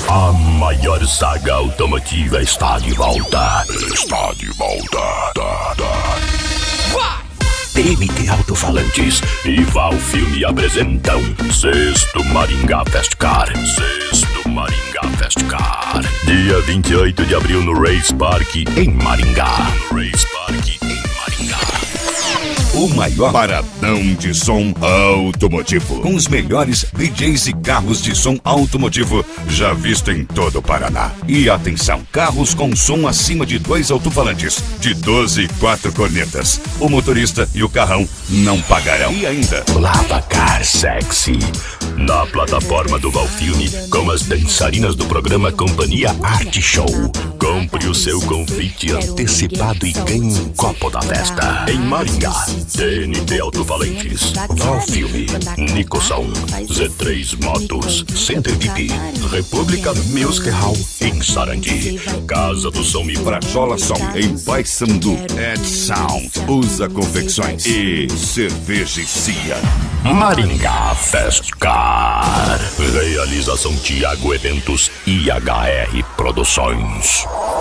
A maior saga automotiva está de volta. Está de volta. TNT Alto-Falantes e Val Filme apresentam Sexto Maringá Festcar. Sexto Maringá Festcar. Dia 28 de abril no Race Park em Maringá. O maior paradão de som automotivo, com os melhores DJs e carros de som automotivo já visto em todo o Paraná. E atenção, carros com som acima de 2 alto-falantes, de 12 e 4 cornetas. O motorista e o carrão não pagarão. E ainda, Lavacar Sexy. Na plataforma do Valfilme, com as dançarinas do programa Companhia Arte Show. Compre o seu convite antecipado e ganhe um copo da festa. Em Maringá, TNT Alto-Falantes, Valfilme, Nicoson, Z3 Motos, Center VIP, República Music Hall em Sarandi, Casa do Som e Frajola Som em Paysandu, Ed Sound, Usa Confecções e Cerveja Cia. Maringá Festcar. Realização Tiago Eventos e HR Produções.